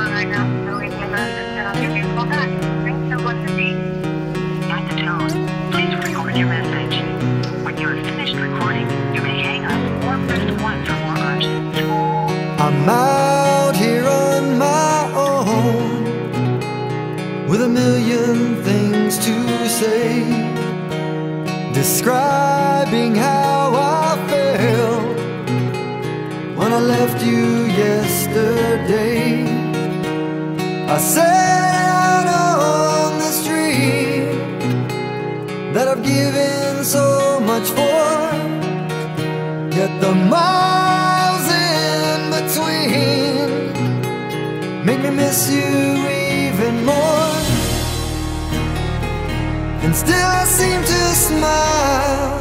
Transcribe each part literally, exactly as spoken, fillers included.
I know. So leave me a message and I'll give you a call back. Thanks. So what's the date? At the tone, please record your message. When you have finished recording, you may hang up or press one for more options. I'm out here on my own with a million things to say, describing how I felt when I left you yesterday. I sat on the street that I've given so much for, yet the miles in between make me miss you even more. And still I seem to smile,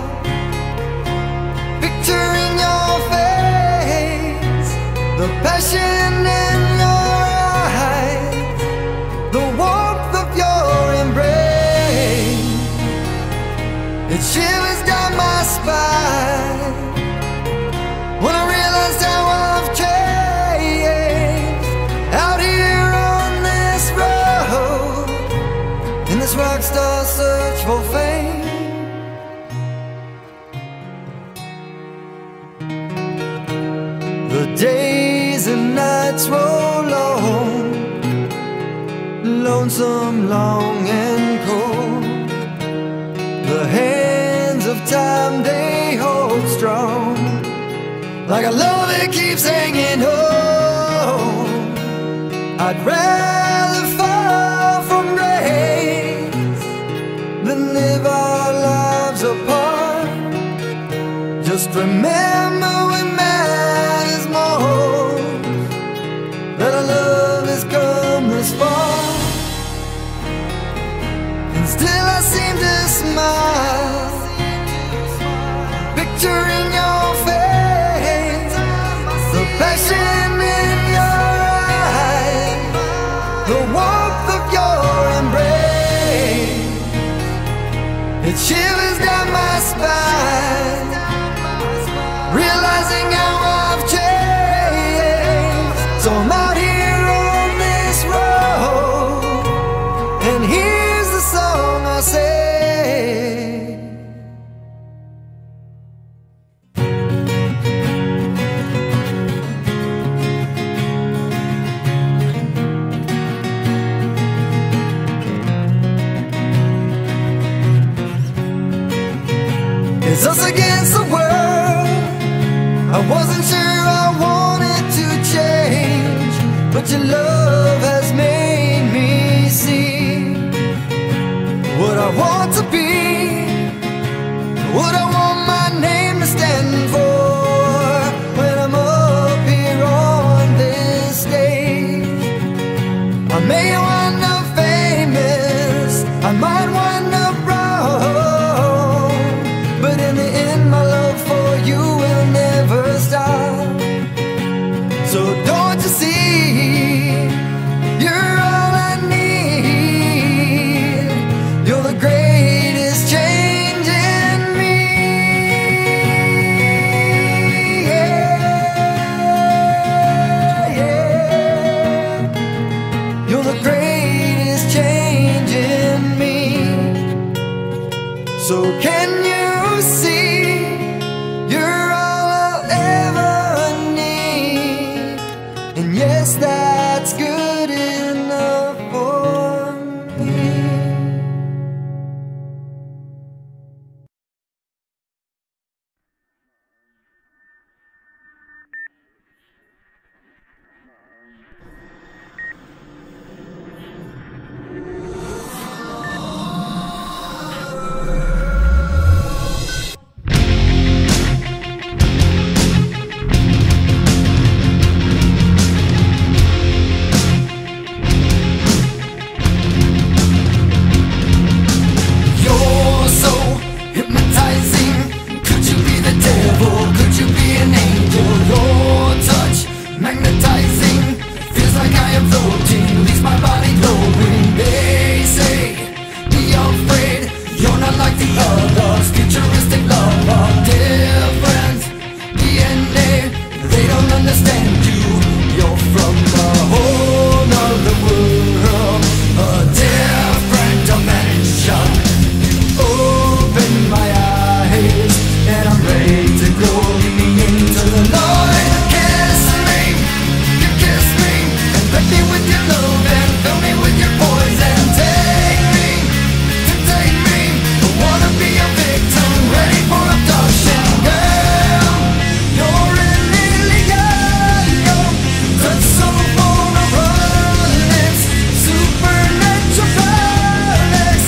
picturing your face, the passion in your eyes, the warmth of your embrace. It shivers down my spine when I realized how I've changed out here on this road, in this rock star search for fame. The days and nights roll on, lonesome, long and cold. The hands of time, they hold strong, like a love that keeps hanging on. I'd rather fall from grace than live our lives apart. Just remember when matters most, that our love has come this far. And still I seem to smile, picturing your face, the passion in your eyes, the warmth of your embrace. It shivers down my spine, realizing how I've changed. So I'm out here on this road, and here's the song I say. It's us against the world. I wasn't sure I wanted to change, but your love has made me see what I want to be, what I want my name to stand for. When I'm up here on this stage, I may wind up famous, I might wind up wrong, but in the end my love for you will never stop. So don't you see, you're all I need. You're the greatest change in me. Yeah, yeah. You're the greatest change in me. So can you see, you're all I'll ever need, and yes, that's good enough for me. understand you. You're from the whole me with your love and fill me with your poison. Take me, to take me. I wanna be a victim, ready for abduction. Girl, you're an alien. Touch so vulnerable. It's supernatural violence.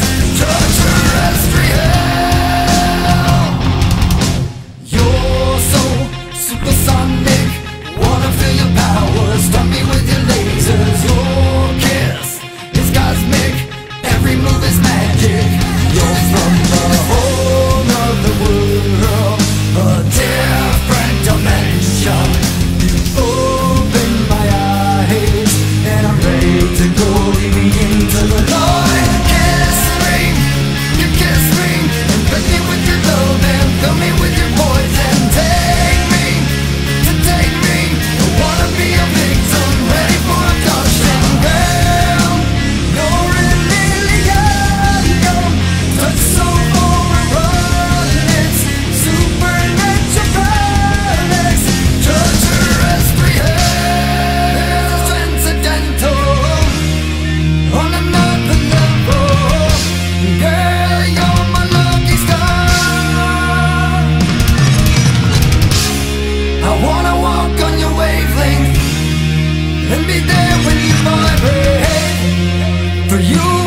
Extraterrestrial. You're so supersonic. Wanna feel your powers. Stop me with your lasers. Your kiss is cosmic. Every move is magic. You're from a whole nother world, a different dimension. You open my eyes, and I'm ready to go. Lead me into the light. Kiss me, you kiss me, and fill me with your love and fill me with your poison. Take me, to take me. I wanna be a victim, ready for abduction. Girl, you're an alien. Touch so vulnerable. It's supernatural violence. Extraterrestrial. Transcendental. On another level. Girl, you're my lucky star. I wanna walk on your wavelength and be there when you vibrate. For you